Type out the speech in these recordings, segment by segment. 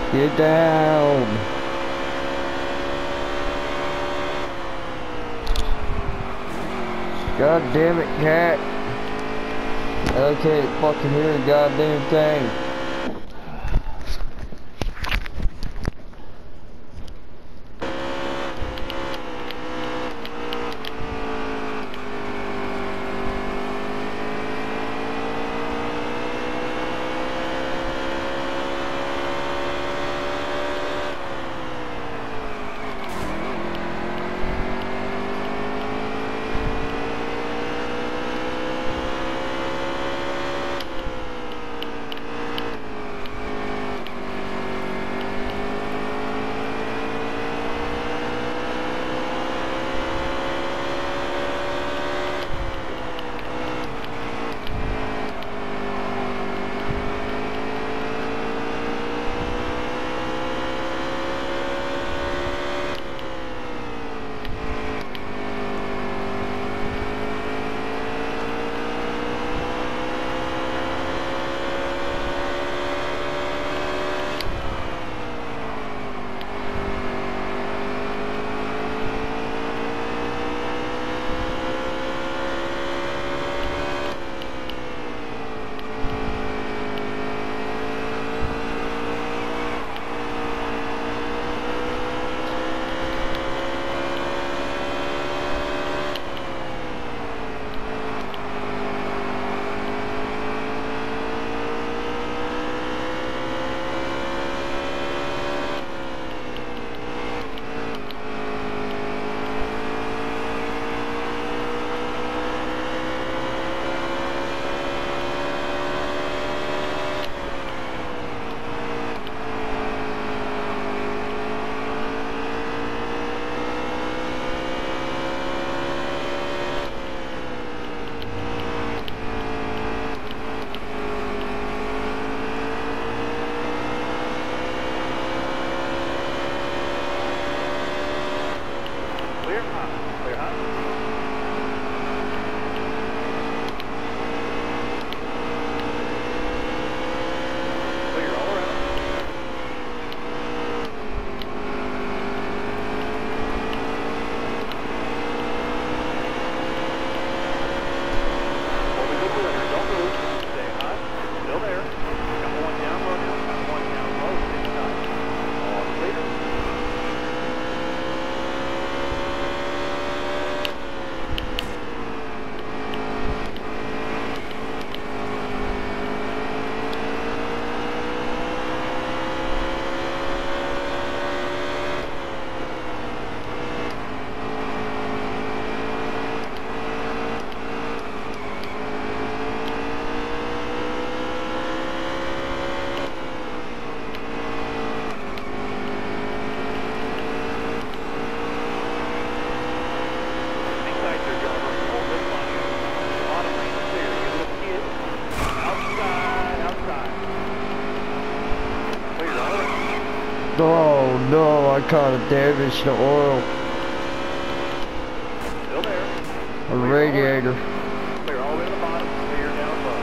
Get down. God damn it, cat. I can't fucking hear a goddamn thing. Oh no, I kind of damaged the oil. Still there. On the radiator. Clear all the way to the bottom, clear down above.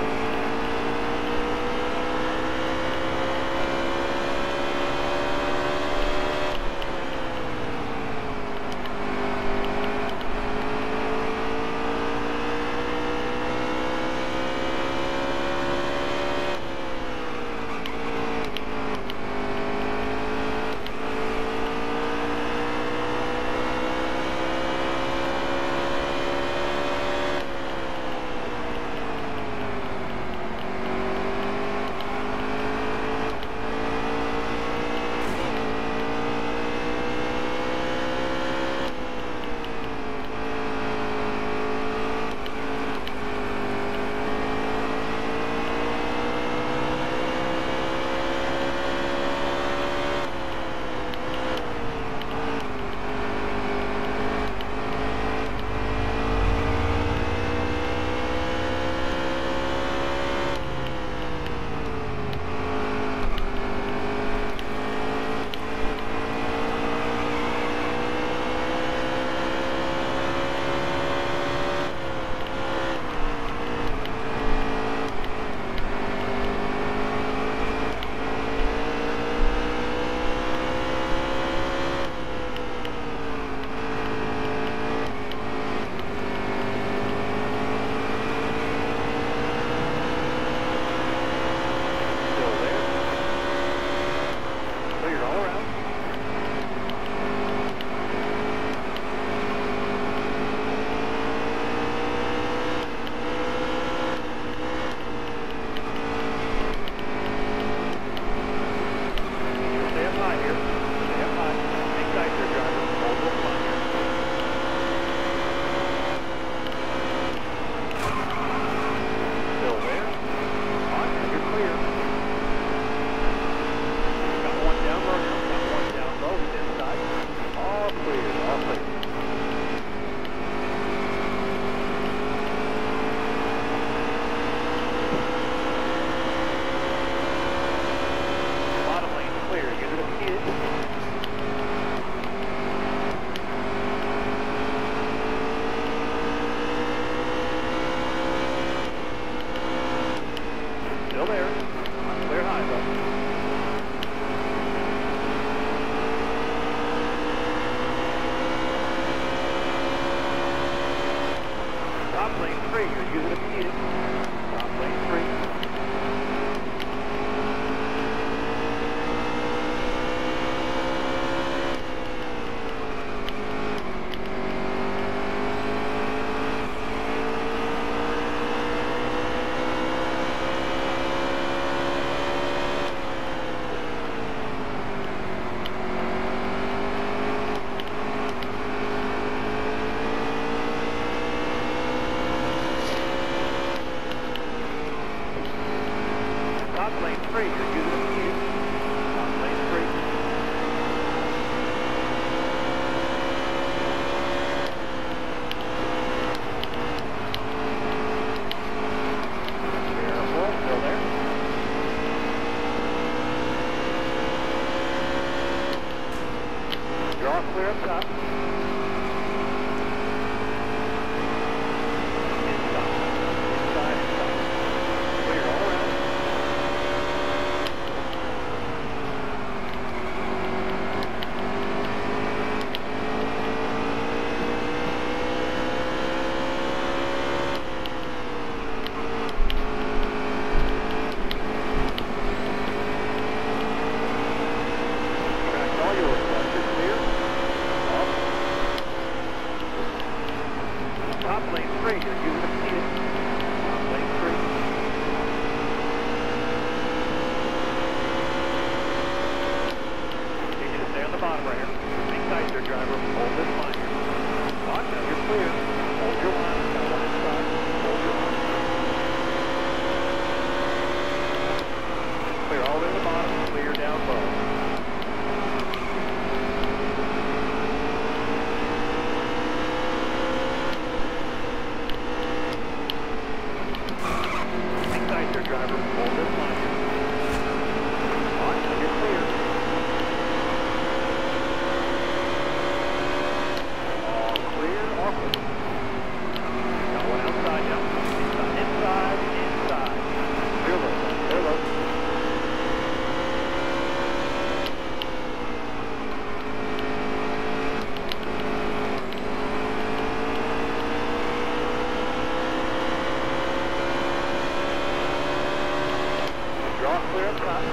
Top lane 3, you're using a key. Top lane 3. Top lane 3, you're using a key. Top lane 3. Careful, still there. You're all clear up top. Inside. Clear all around. Track's all yours, bud. You're clear. Off. Top lane 3, you're using a key. Top lane 3. You need to stay on the bottom right here. Hang tight there, driver. Hold this line here. Lock now, you're clear. Hold your line. Got one inside. Hold your line. Clear all the way to the bottom. Clear down low. Hang tight there, driver. Hold this line here. Lock now, you're clear. All clear, awkward. Got one outside now. Inside. Clear low. Clear low. Draw clear up top.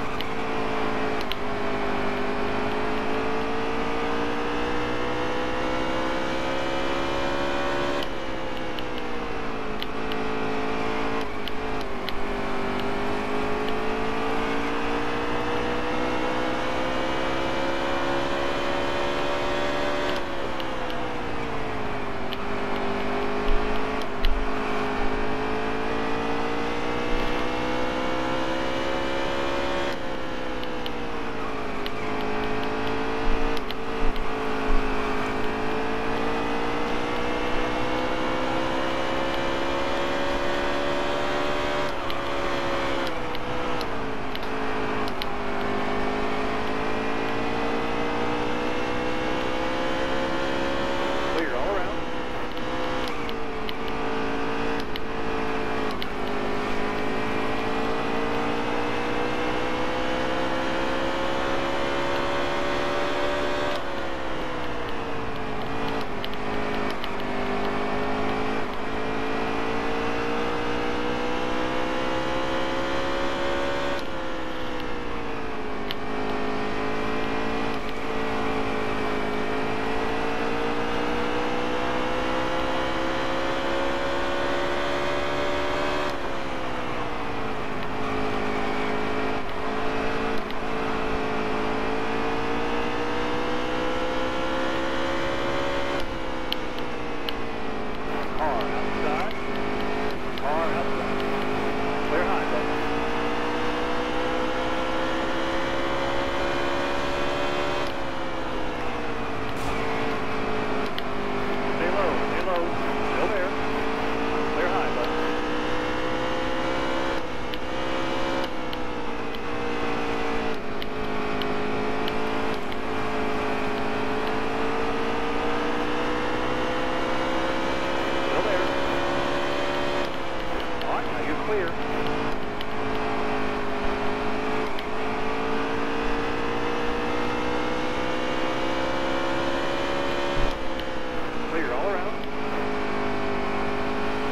Clear all around. Car outside. Clear high, bud. Stay low. Still there. Clear high, bud. Still there. All right, now you're clear. Clear all around.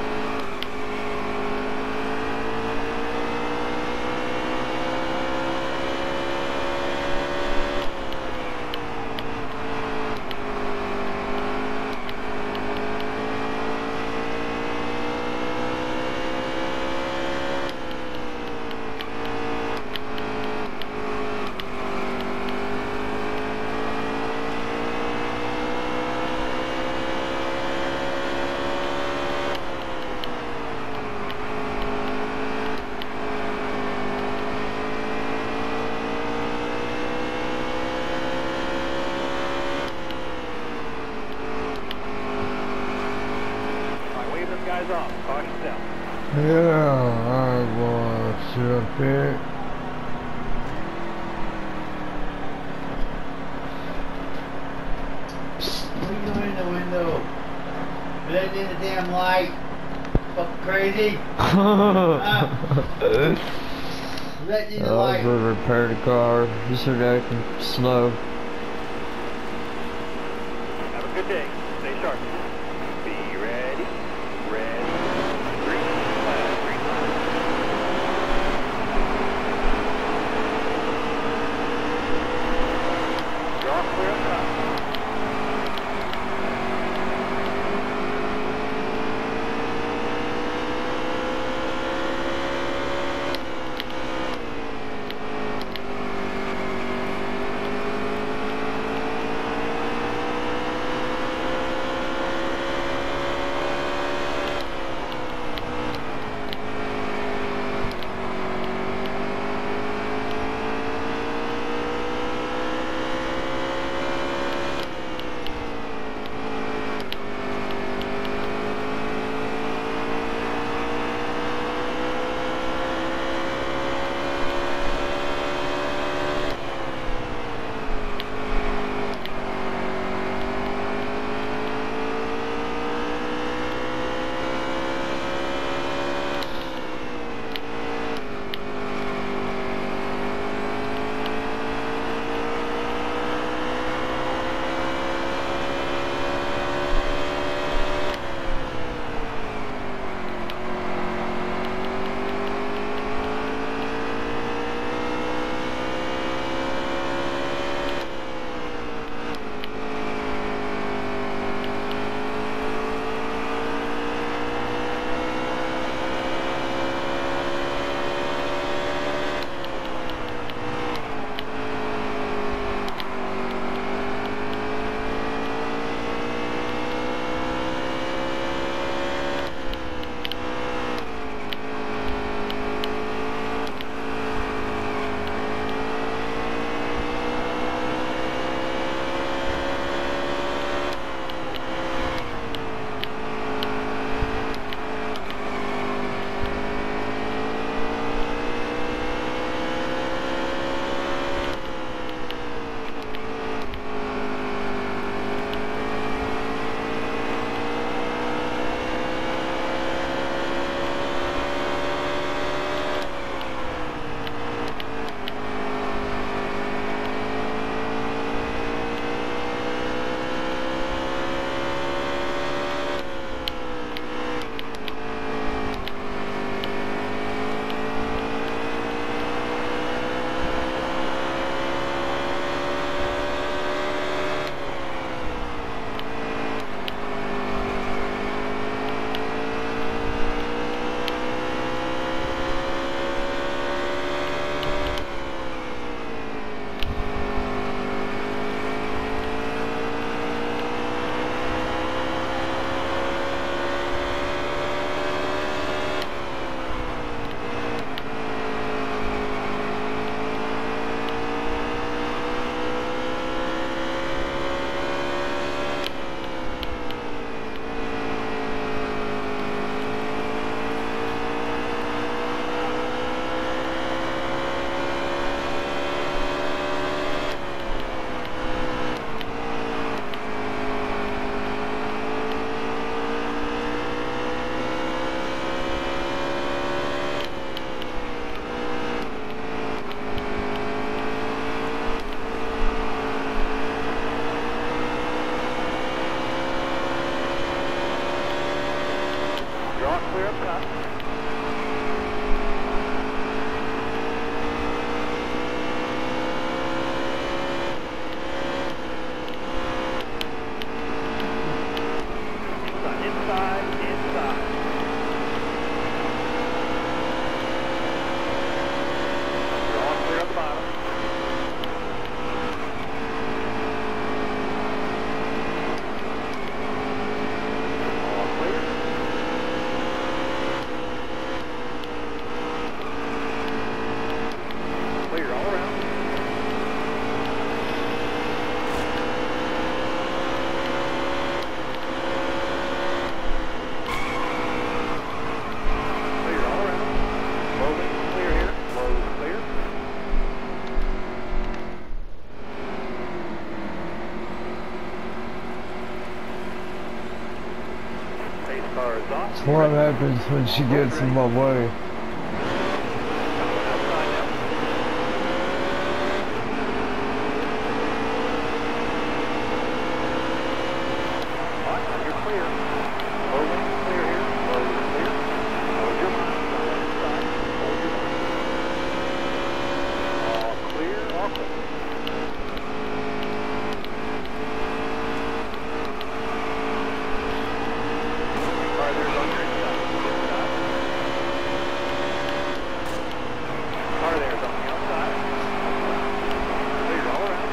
guys off. Caution south. Yeah, I was up here. What are you doing in the window? Letting in the damn light. Fucking crazy. Letting in the I was light. going to repair the car. He started acting slow. Have a good day. Stay sharp. Be ready. Red. Green flag. Green flag. Draw clear up top. Clear up top. Inside. You're all clear at the bottom. All clear. Car is off. That's what happens when she gets in my way. Coming outside now. Right, you're clear. Low wing clear here. Low wing clear. Hold your line. Don't let it stop. Hold your line. All clear. Awesome. Car there's on your inside. Inside. Car there's on the outside. Clear all around.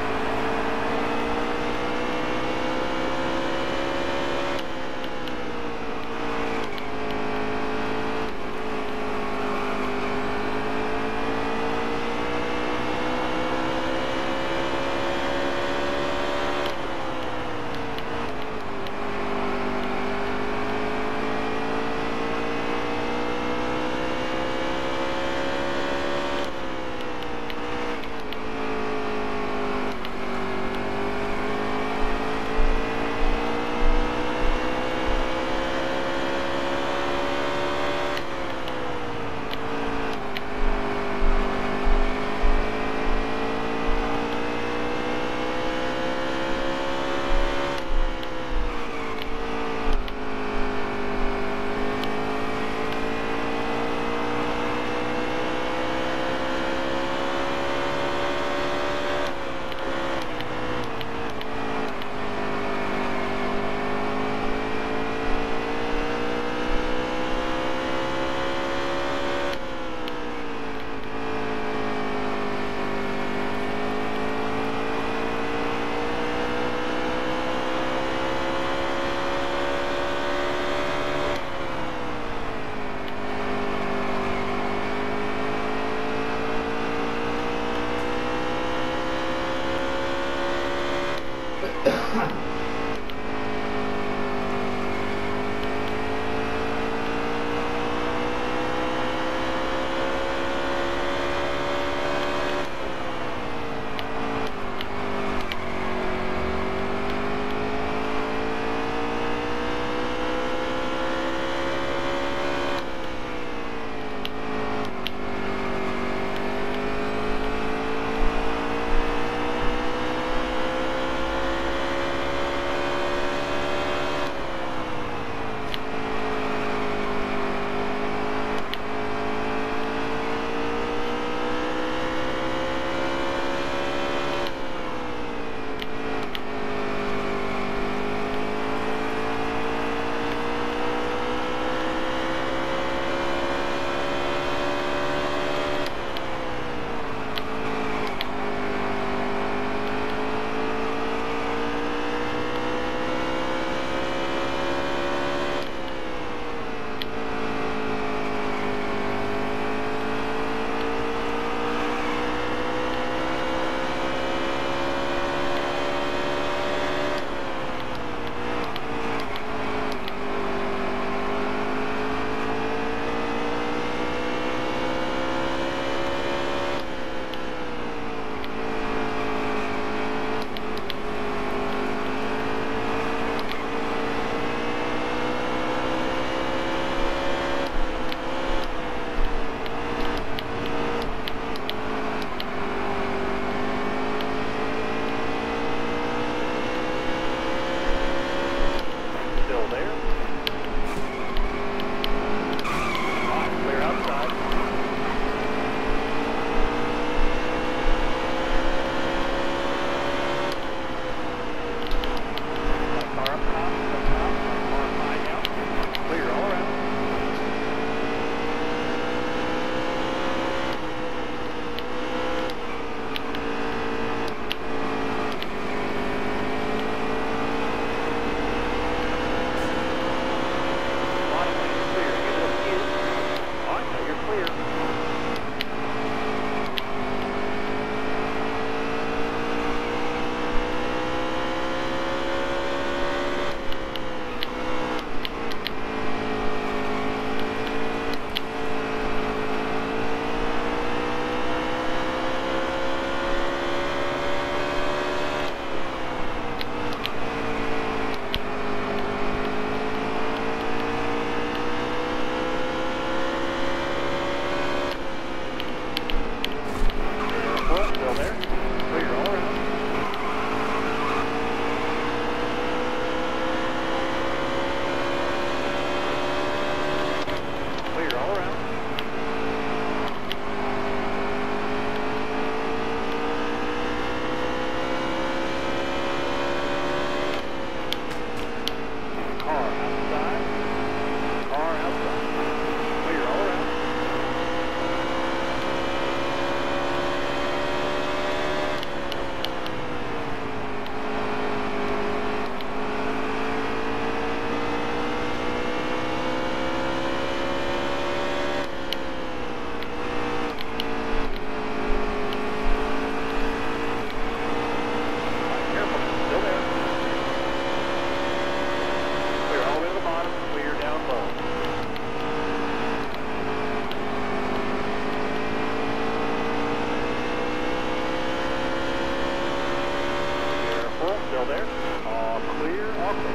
all clear.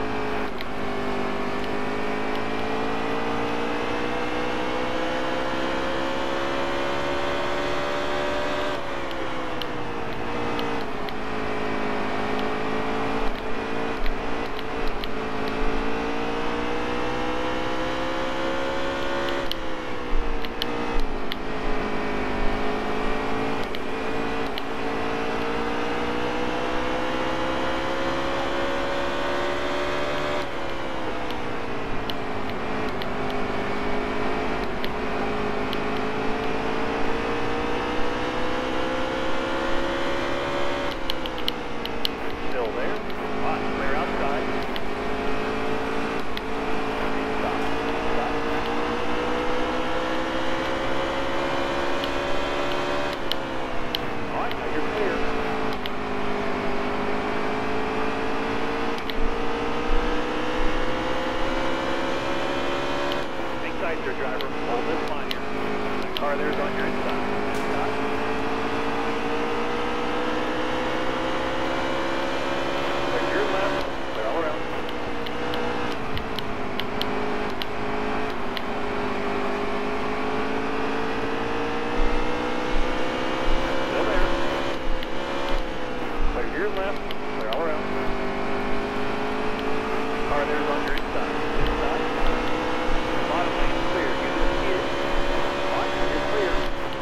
Still there. Hot, clear outside. Stop. Stop. All right, now you're clear. Hang tight there, driver. Hold this line here. That car there's on your inside. Stop. Clear your left. Clear all around. Still there. Clear your left. Clear all around. Car there's on your inside. Inside. Bottom lane clear. You just see it. All right, now you're clear.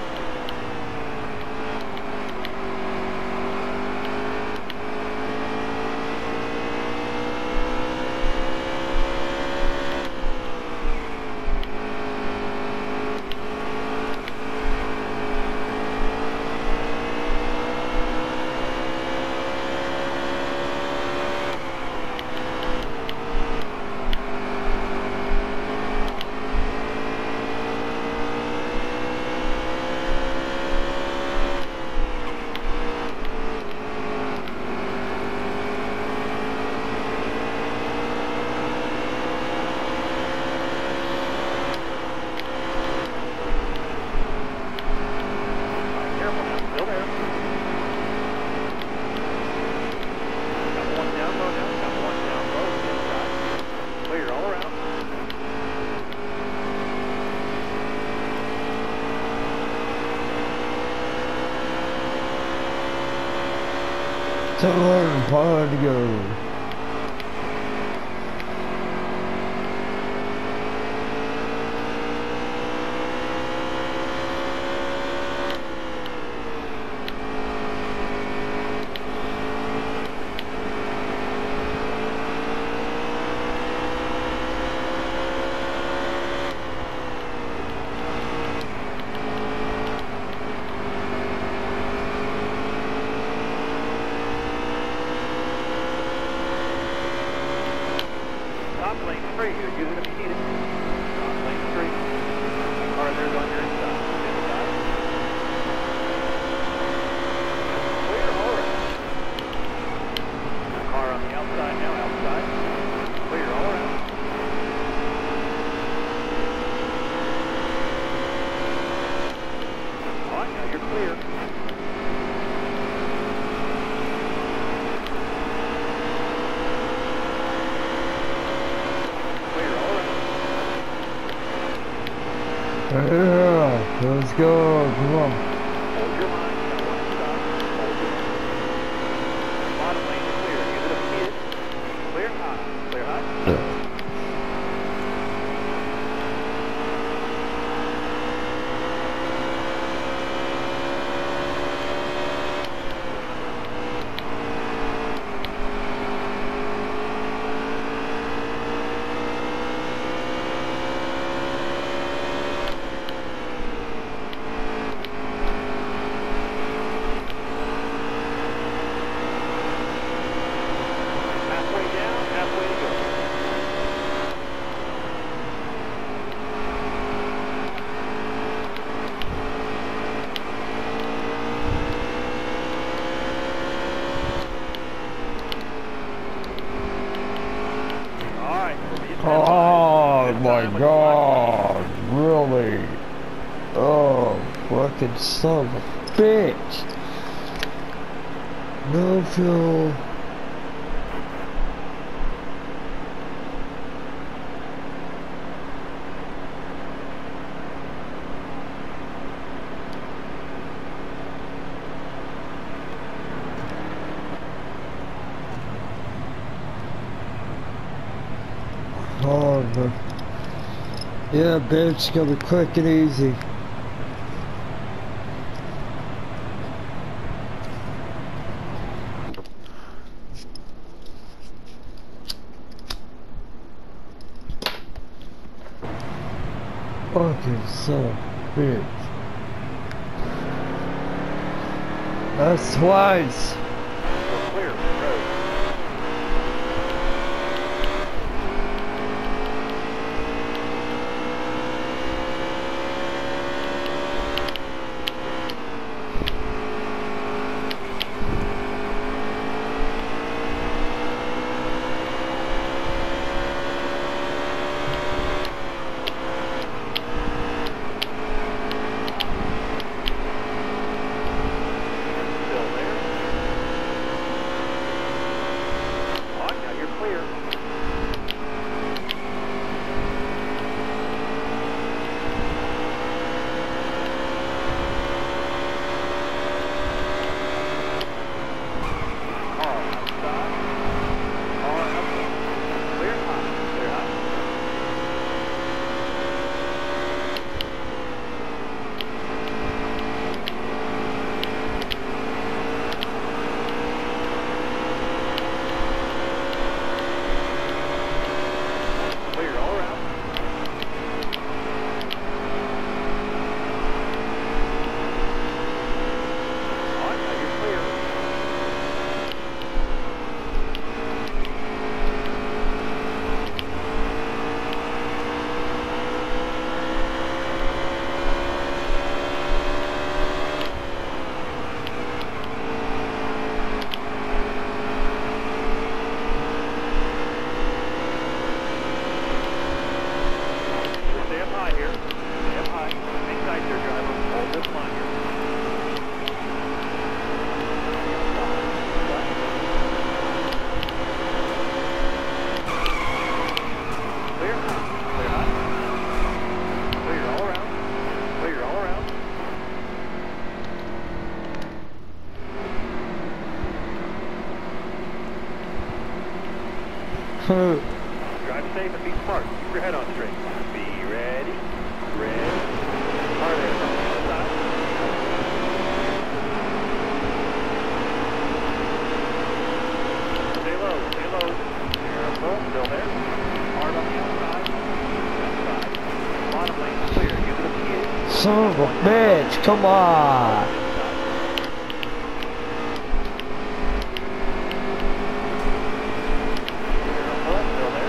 Careful now, still there. Got one down low now, got one down low, inside. Clear all around. Time to go. Top lane 3, you're using if you need it. Top lane 3. Car there's on your inside. Inside. Clear all around. Car on the outside now, outside. Clear all around. All right, now you're clear. Clear all around. Yeah, let's go. Come on. Hold your line. Got one stop. Hold your line. Bottom lane clear. Use it if you need it. Clear high. Clear high. Halfway down, halfway to go. All right, we'll be at Oh Good my time with god, really? Oh, fucking son of a bitch. No fuel. hard, but yeah, bitch, it's gonna be quick and easy. Fucking son of a bitch. That's twice. We're clear. Road. Still there. On, now you're clear. Car outside. Car outside. Clear high. Clear high. Clear all around. On, now you're clear. Stay up high here. Stay up high. Hang tight there, driver. Hold this line here. Clear high. Clear high. Clear all around. Clear all around. Drive safe and be smart. Keep your head on straight. Be ready. Ready. Hard air from the other side. Stay low. Stay low. Careful. Still there. Hard on the outside. Left side. Bottom lane clear. Use the PA. Son of a bitch, come on. Careful. Still there.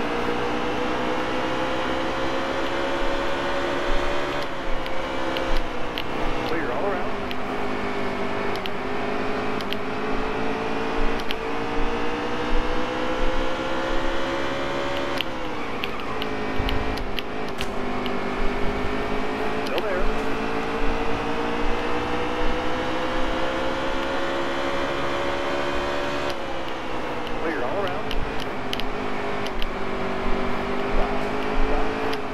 Clear all around. Still there. Clear all around. Stop. Stop.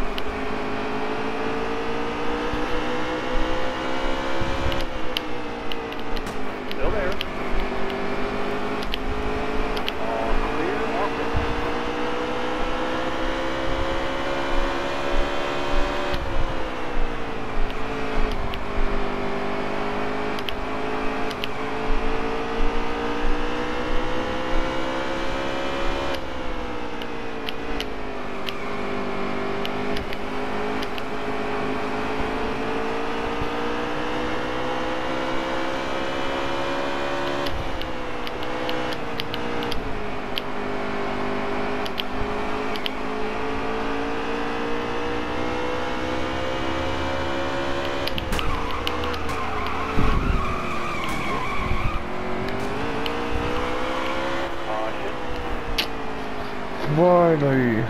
Still there. All clear, all clear. Caution. Finally.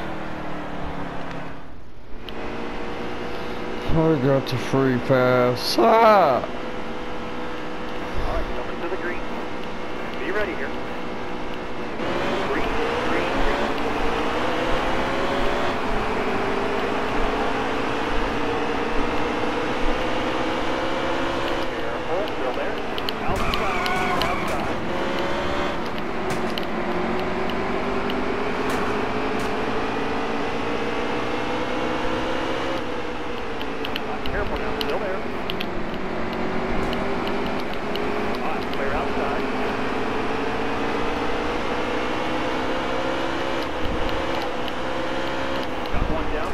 I got the free pass. Ah! All right, coming to the green. Be ready here. Green, green, green. Careful, still there. Outside, outside.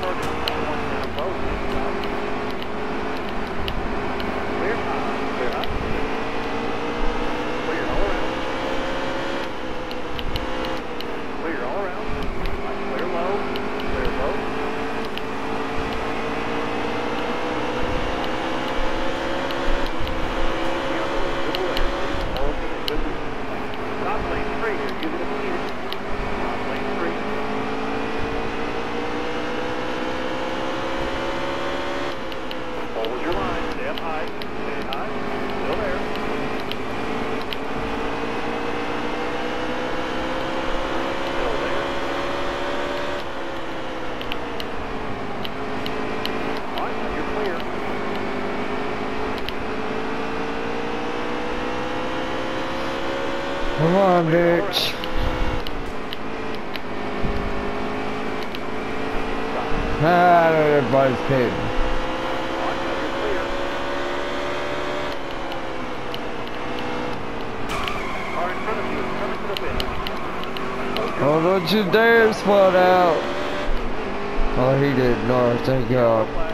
short down. One down both. Clear high. Clear high. Clear all around. Clear all around. Clear low. Clear low. Stop lane 3 here. You're going to need it. Stop lane 3. Hold your line. Stay up high. Stay high. Still there. Still there. All right, now you're clear. Come on, bitch. Ah, everybody's kidding. Oh, don't you dare spot out. Oh, he did not. Thank God.